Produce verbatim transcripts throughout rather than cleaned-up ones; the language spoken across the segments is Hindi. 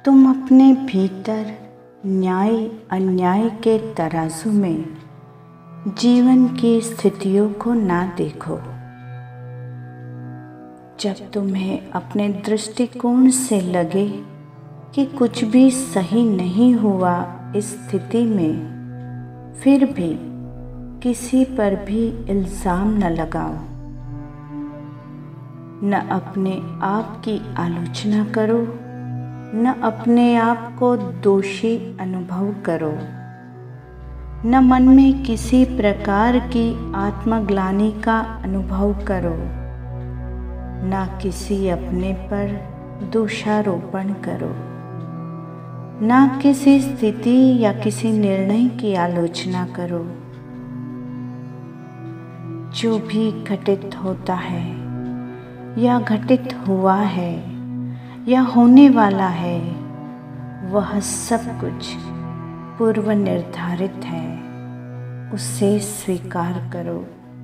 तुम अपने भीतर न्याय अन्याय के तराजू में जीवन की स्थितियों को ना देखो। जब तुम्हें अपने दृष्टिकोण से लगे कि कुछ भी सही नहीं हुआ इस स्थिति में, फिर भी किसी पर भी इल्ज़ाम न लगाओ, न अपने आप की आलोचना करो, न अपने आप को दोषी अनुभव करो, न मन में किसी प्रकार की आत्मग्लानि का अनुभव करो, न किसी अपने पर दोषारोपण करो, न किसी स्थिति या किसी निर्णय की आलोचना करो। जो भी घटित होता है या घटित हुआ है या होने वाला है, वह सब कुछ पूर्व निर्धारित है, उसे स्वीकार करो।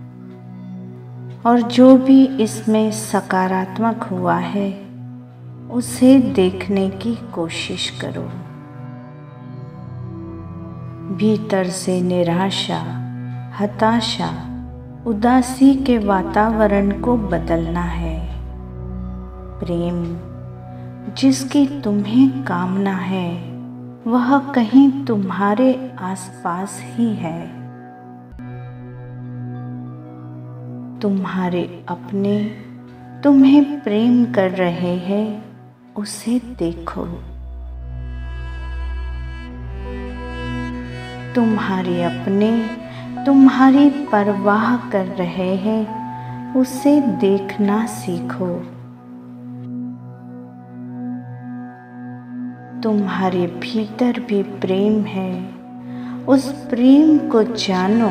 और जो भी इसमें सकारात्मक हुआ है, उसे देखने की कोशिश करो। भीतर से निराशा, हताशा, उदासी के वातावरण को बदलना है। प्रेम जिसकी तुम्हें कामना है, वह कहीं तुम्हारे आसपास ही है। तुम्हारे अपने तुम्हें प्रेम कर रहे हैं, उसे देखो। तुम्हारे अपने तुम्हारी परवाह कर रहे हैं, उसे देखना सीखो। तुम्हारे भीतर भी प्रेम है, उस प्रेम को जानो।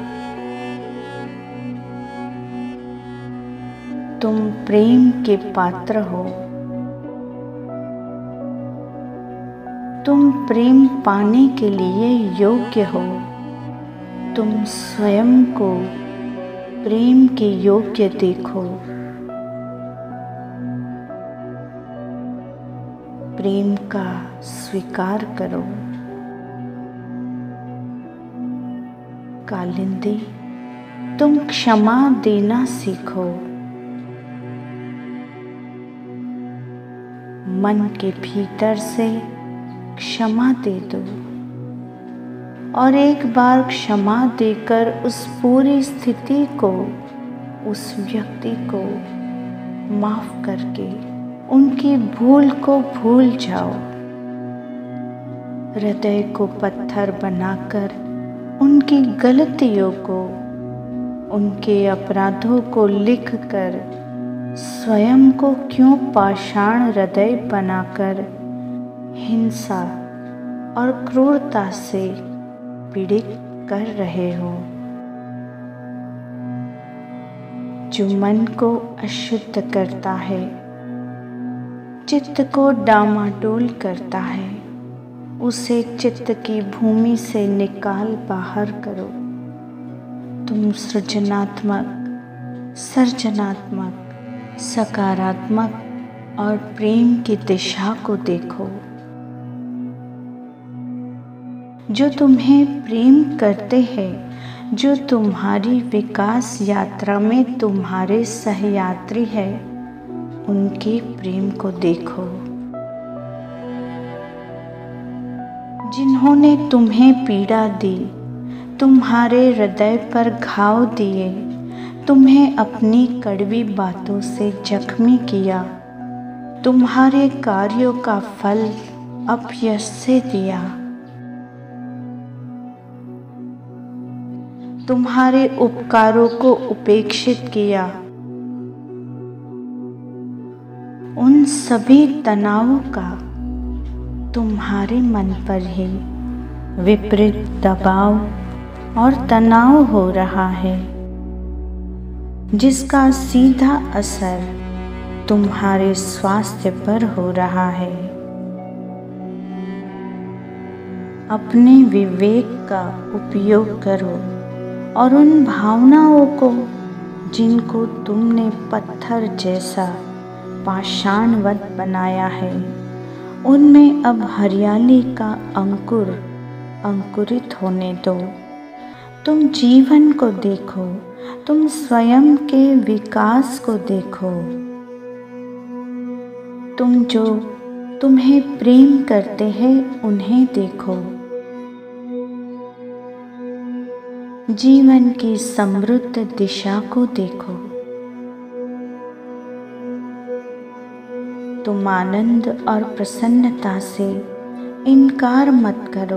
तुम प्रेम के पात्र हो। तुम प्रेम पाने के लिए योग्य हो। तुम स्वयं को प्रेम के योग्य देखो। प्रेम का स्वीकार करो। कालिंदी, तुम क्षमा देना सीखो। मन के भीतर से क्षमा दे दो और एक बार क्षमा देकर उस पूरी स्थिति को, उस व्यक्ति को माफ करके उनकी भूल को भूल जाओ। हृदय को पत्थर बनाकर उनकी गलतियों को, उनके अपराधों को लिखकर स्वयं को क्यों पाषाण हृदय बनाकर हिंसा और क्रूरता से पीड़ित कर रहे हो। जो मन को अशुद्ध करता है, चित्त को डामाडोल करता है, उसे चित्त की भूमि से निकाल बाहर करो। तुम सृजनात्मक, सर्जनात्मक, सकारात्मक और प्रेम की दिशा को देखो। जो तुम्हें प्रेम करते हैं, जो तुम्हारी विकास यात्रा में तुम्हारे सहयात्री है, उनके प्रेम को देखो। जिन्होंने तुम्हें पीड़ा दी, तुम्हारे हृदय पर घाव दिए, तुम्हें अपनी कड़वी बातों से जख्मी किया, तुम्हारे कार्यों का फल अपयश से दिया, तुम्हारे उपकारों को उपेक्षित किया, उन सभी तनावों का तुम्हारे मन पर ही विपरीत दबाव और तनाव हो रहा है, जिसका सीधा असर तुम्हारे स्वास्थ्य पर हो रहा है। अपने विवेक का उपयोग करो और उन भावनाओं को, जिनको तुमने पत्थर जैसा पाषाणवत बनाया है, उनमें अब हरियाली का अंकुर अंकुरित होने दो। तुम जीवन को देखो, तुम स्वयं के विकास को देखो। तुम जो तुम्हें प्रेम करते हैं उन्हें देखो। जीवन की समृद्ध दिशा को देखो। तुम आनंद और प्रसन्नता से इनकार मत करो।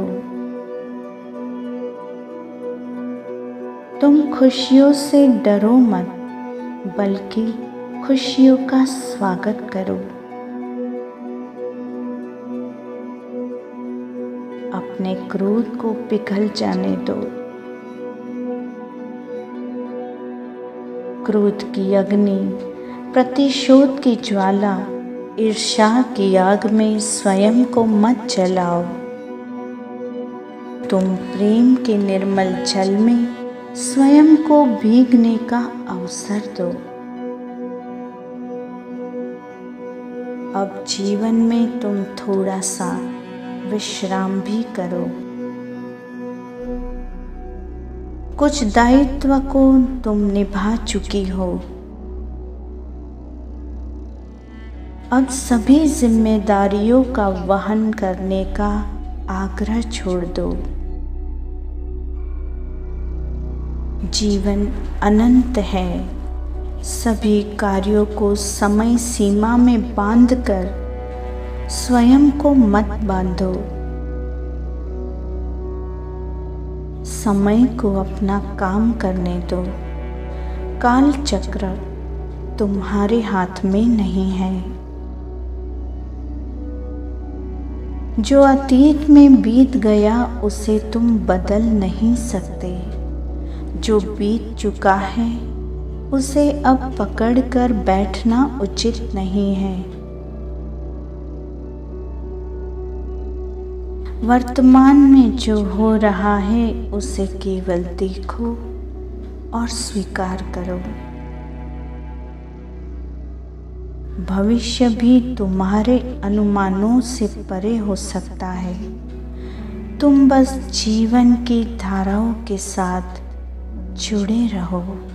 तुम खुशियों से डरो मत, बल्कि खुशियों का स्वागत करो। अपने क्रोध को पिघल जाने दो। क्रोध की अग्नि, प्रतिशोध की ज्वाला, ईर्ष्या की आग में स्वयं को मत जलाओ। तुम प्रेम के निर्मल जल में स्वयं को भीगने का अवसर दो। अब जीवन में तुम थोड़ा सा विश्राम भी करो। कुछ दायित्व को तुम निभा चुकी हो। अब सभी जिम्मेदारियों का वहन करने का आग्रह छोड़ दो। जीवन अनंत है। सभी कार्यों को समय सीमा में बांधकर स्वयं को मत बांधो। समय को अपना काम करने दो। काल चक्र तुम्हारे हाथ में नहीं है। जो अतीत में बीत गया उसे तुम बदल नहीं सकते। जो बीत चुका है उसे अब पकड़कर बैठना उचित नहीं है। वर्तमान में जो हो रहा है उसे केवल देखो और स्वीकार करो। भविष्य भी तुम्हारे अनुमानों से परे हो सकता है। तुम बस जीवन की धाराओं के साथ जुड़े रहो।